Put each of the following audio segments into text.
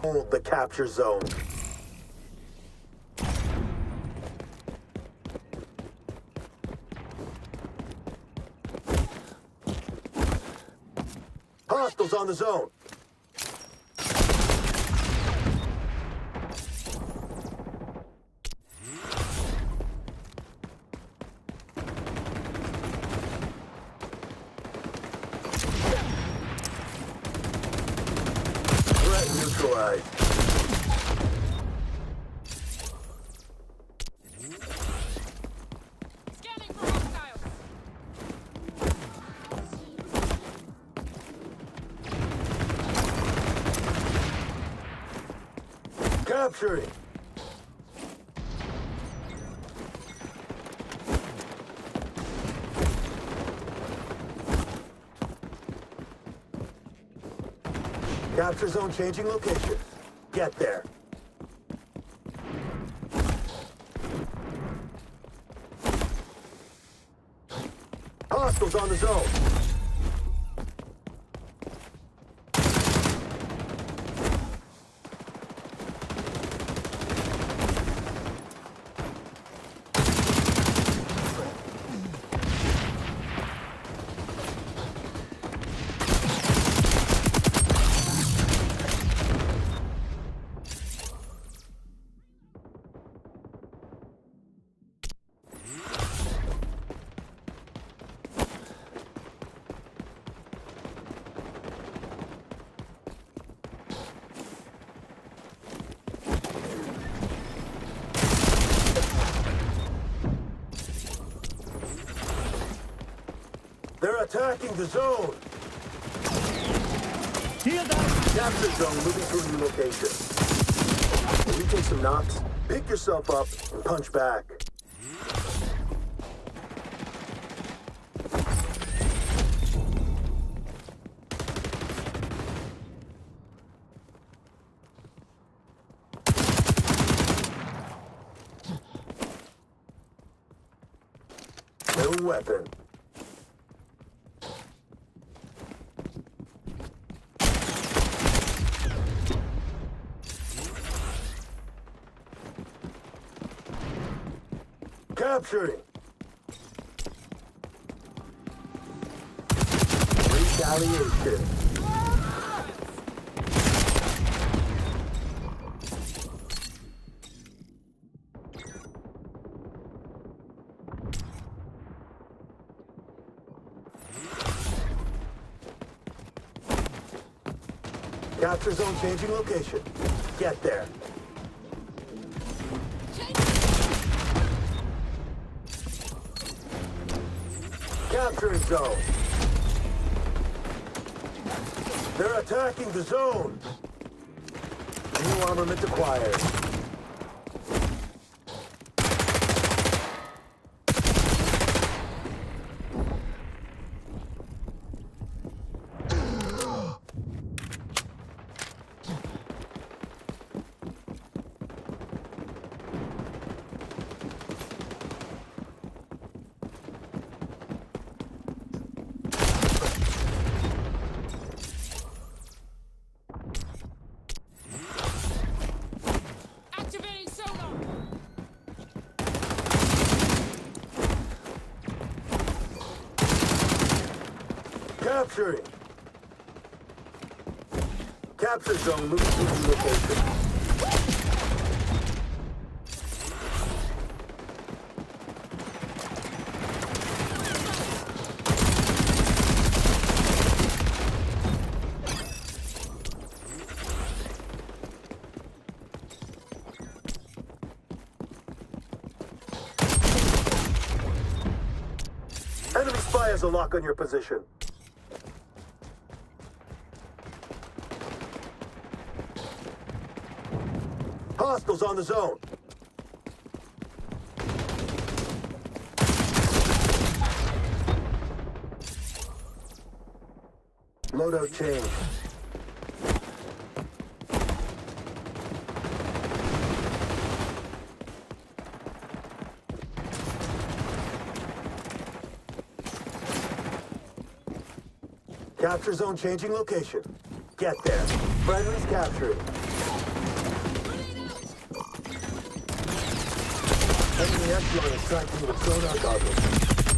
Hold the capture zone. Hostiles on the zone. Threat neutralized. Scanning for hostiles. Capturing. Capture zone changing location. Get there. Hostiles on the zone. They're attacking the zone. Heal them! Capture zone moving to a new location. When you take some knocks, pick yourself up and punch back. No weapon. Capturing. Retaliation. Capture zone changing location. Get there. Capturing zone. They're attacking the zone. New armament acquired. Activating sonar. Capturing. Capture zone moving to new location. Enemy spy has a lock on your position. Hostiles on the zone. Loadout change. Capture zone changing location. Get there. Friendly's captured. Enemy echelon is tracking you with sonar goggles.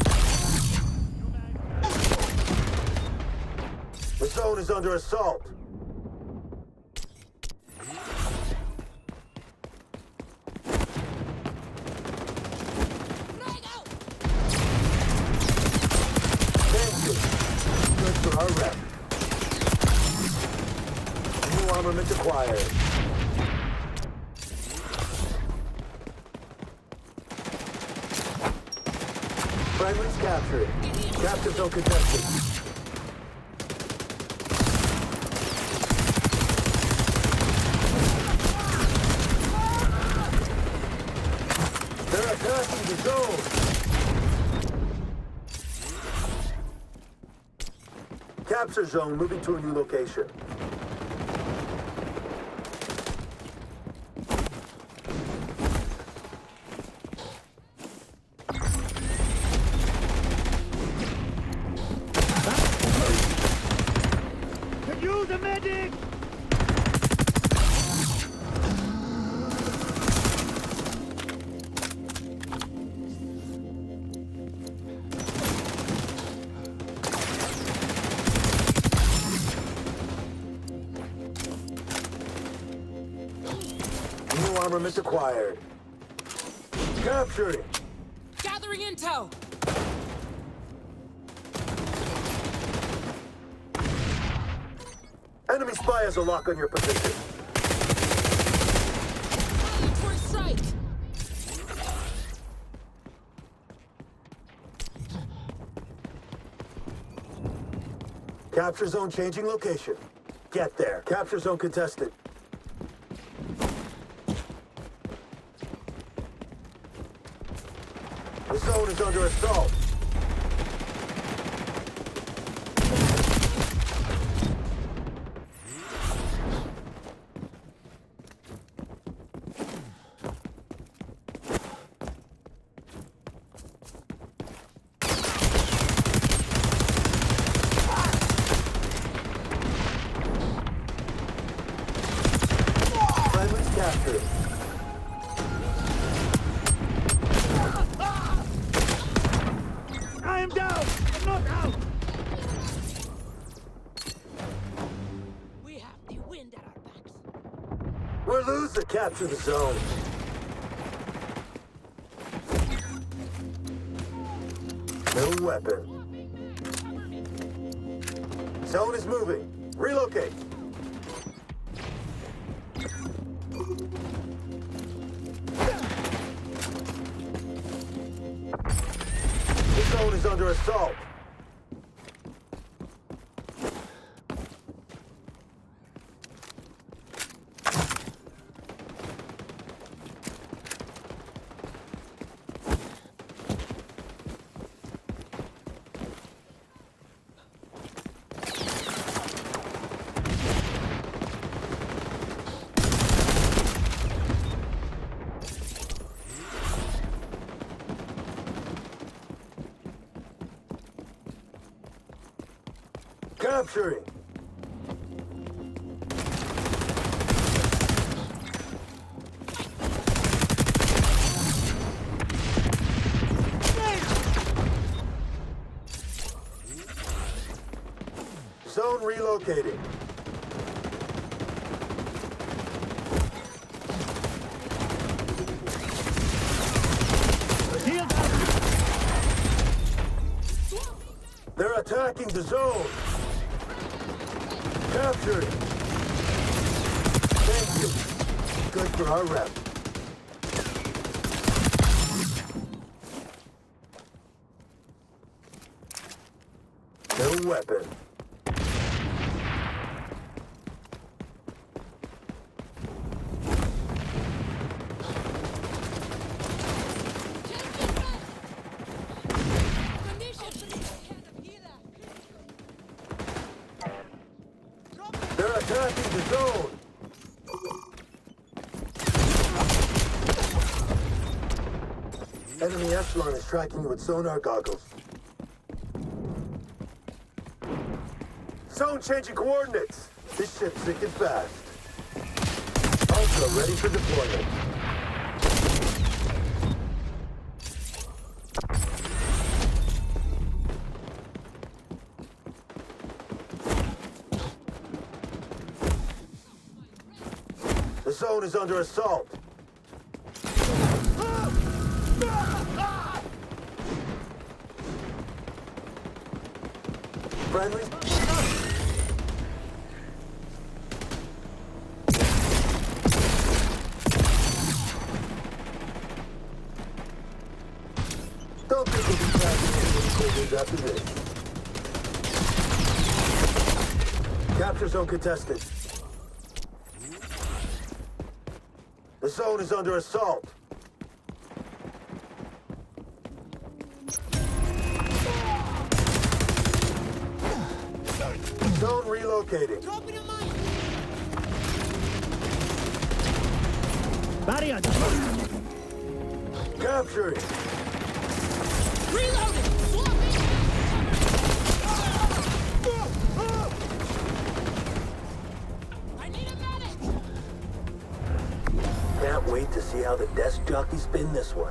The zone is under assault. Thank you. Good for our rep. New armament acquired. Friendly's captured. Capture zone contested. They're attacking the zone. Capture zone moving to a new location. Can use a medic! New armament acquired. Capturing. Gathering intel. Enemy spy has a lock on your position. For strike. Capture zone changing location. Get there. Capture zone contested. The zone is under assault. Friendly's captured. I am down! I'm not out! We have the wind at our backs. We're losing. Capture the zone. No weapon. Zone is moving. Relocate. The zone is under assault. Capturing. Zone relocating. They're attacking the zone. Captured. Thank you. Good for our rep. No weapon. They're attacking the zone. Enemy echelon is tracking you with sonar goggles. Zone changing coordinates. This ship's sinking fast. Ultra ready for deployment. zone is under assault. Friendlies. Don't think we'll be crashing into the cold after this. Capture zone contested. The zone is under assault. Zone relocating. Barrier. Capturing. Reloading! Swapping! I need a medic! Can't wait to see how the desk jockeys spin this one.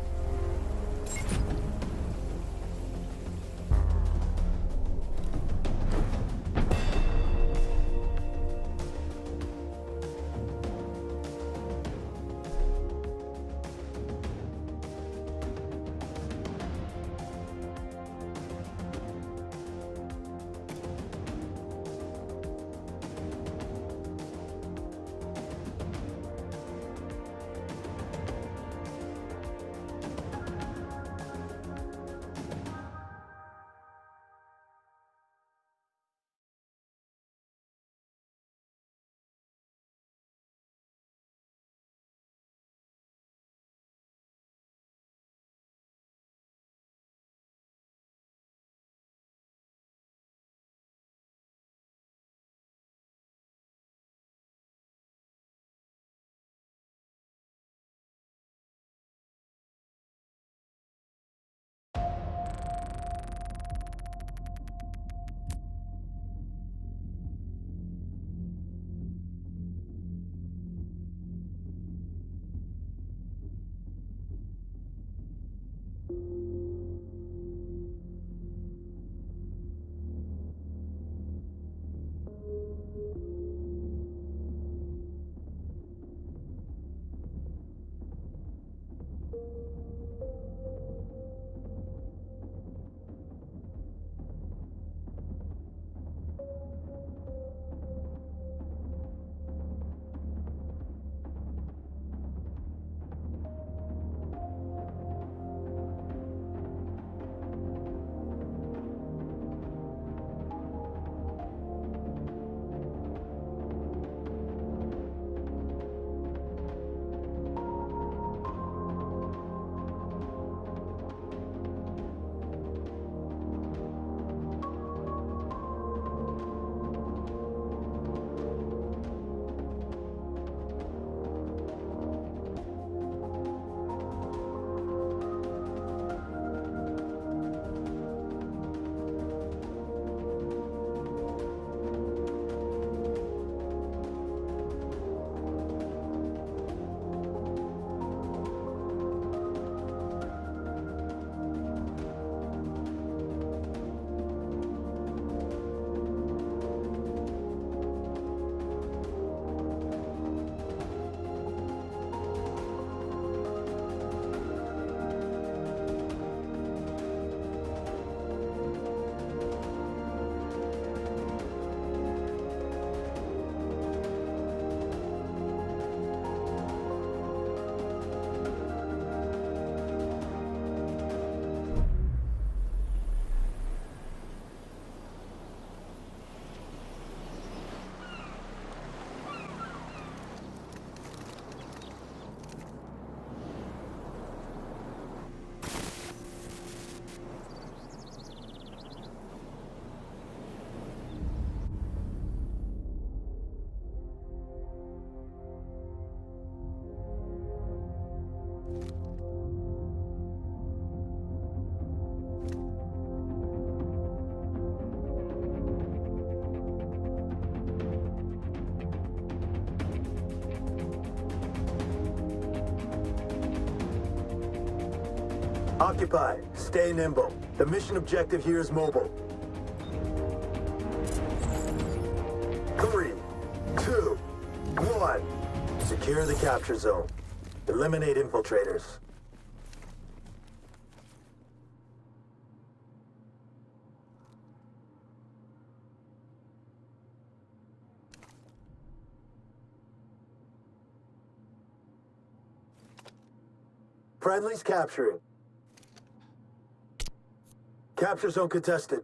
Occupy. Stay nimble. The mission objective here is mobile. 3, 2, 1. Secure the capture zone. Eliminate infiltrators. Friendlies capturing. Capture zone contested.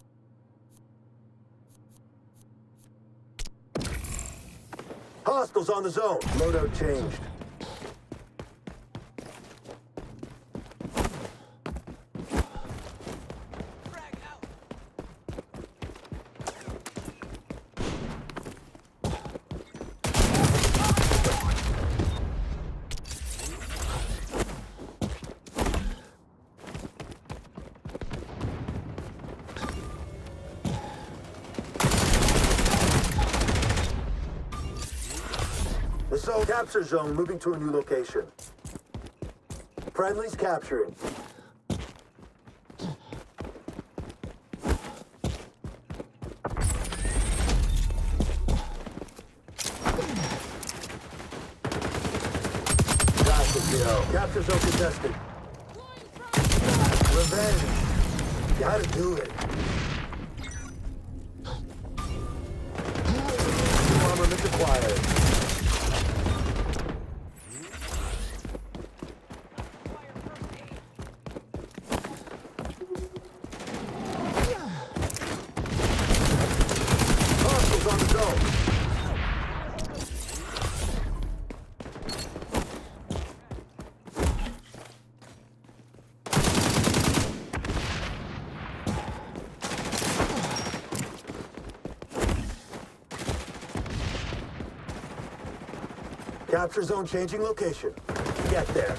Hostiles on the zone. Loadout changed. The zone capture zone moving to a new location. Friendlies capturing. Got the kill. Capture zone contested. Revenge. Gotta do it. New armament acquired. On the zone. Capture zone changing location. Get there.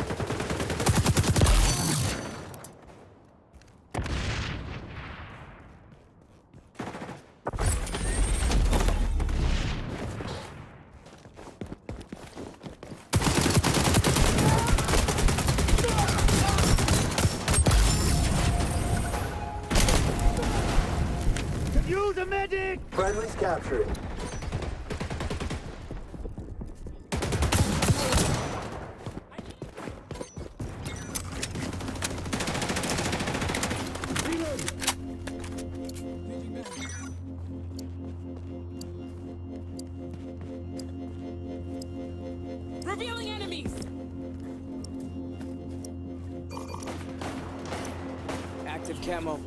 Use a medic! Friendlies capturing. Revealing enemies! Active camo.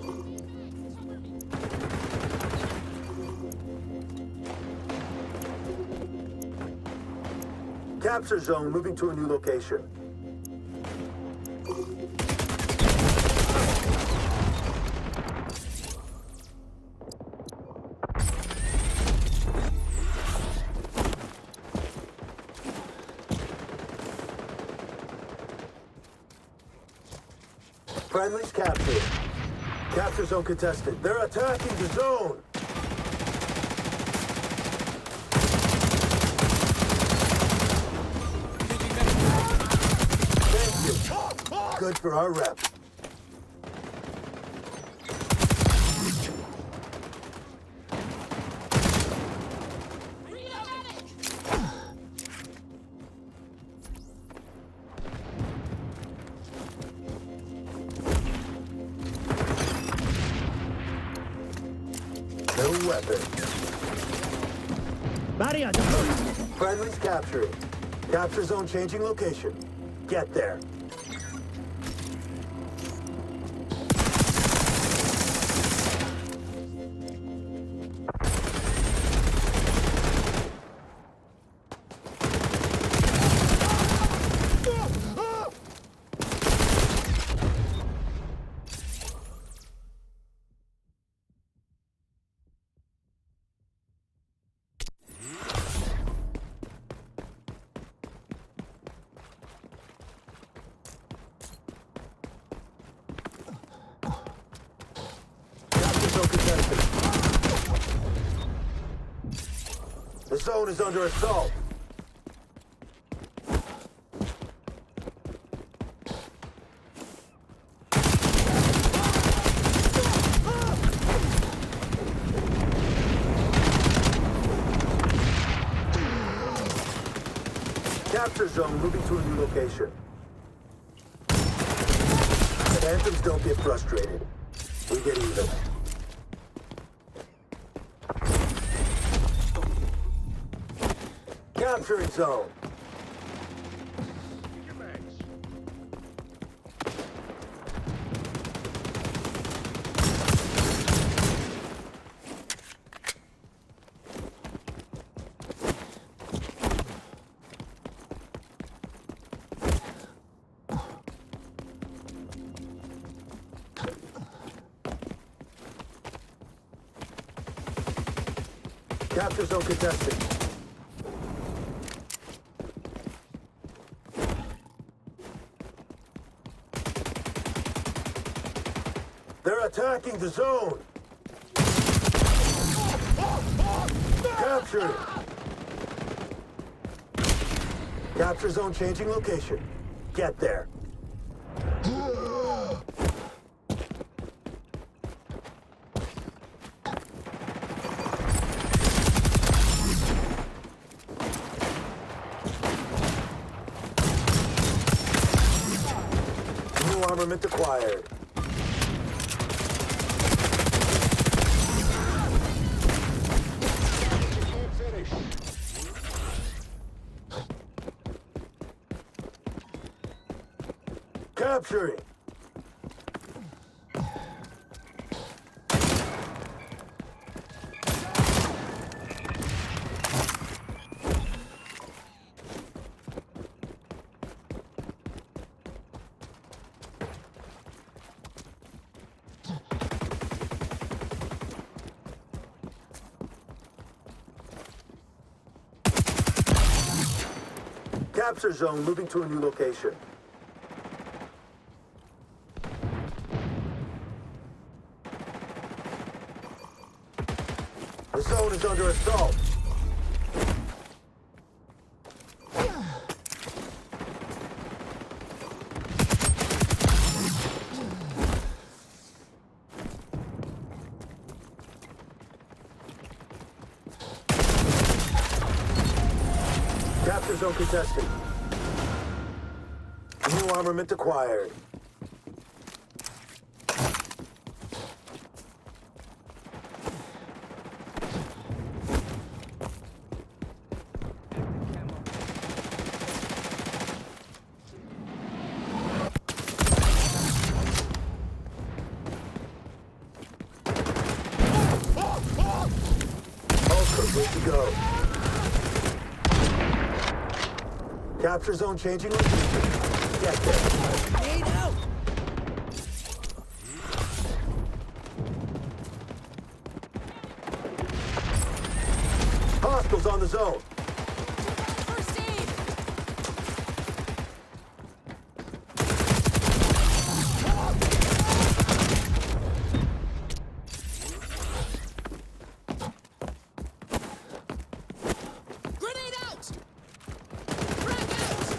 Capture zone moving to a new location. Friendlies captured. Capture zone contested. They're attacking the zone. Good for our rep. No weapon. Barrier! Friendlies capturing. Capture zone changing location. Get there. The zone is under assault. Capture zone moving to a new location. Phantoms don't get frustrated. We get even. Capturing zone. Capture zone contested. They're attacking the zone. Capture it. Capture zone changing location. Get there. New armament acquired. Capturing. Capture zone moving to a new location. The zone is under assault. Capture zone contested. New armament acquired. Good to go. Capture zone changing location. Get there. Grenade out! Hostiles on the zone. First aid! Grenade out! Frag out!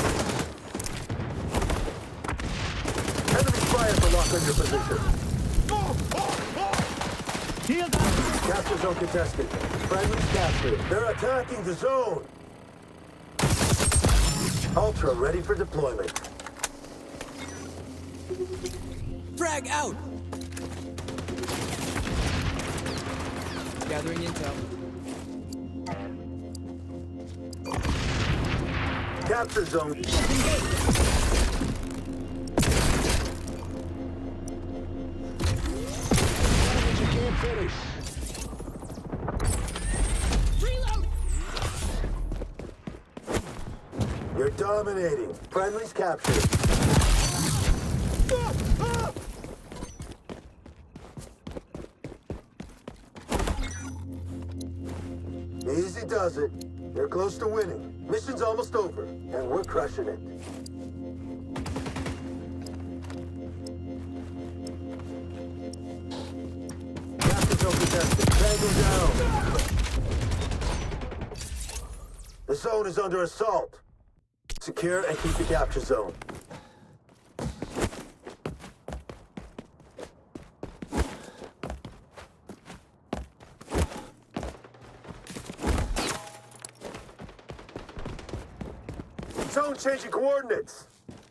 Enemy fire to lock on your position. Shield up! Capture zone contested. Friendly's captured. They're attacking the zone. Ultra ready for deployment. Frag out! Gathering intel. Capture zone. You can't finish. Reload! You're dominating. Friendly's captured. Easy does it. You're close to winning. Mission's almost over, and we're crushing it. Capture zone contested. Tango down. The zone is under assault. Secure and keep the capture zone. zone changing coordinates.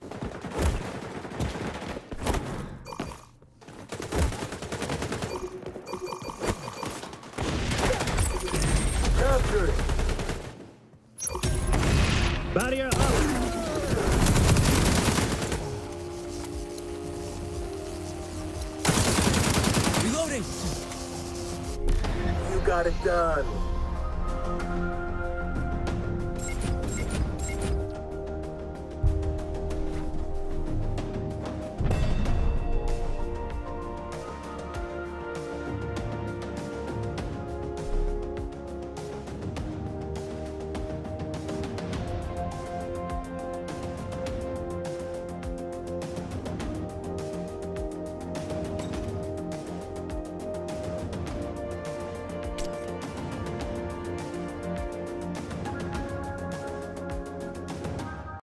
Captured. Barrier up. Reloading. You got it done.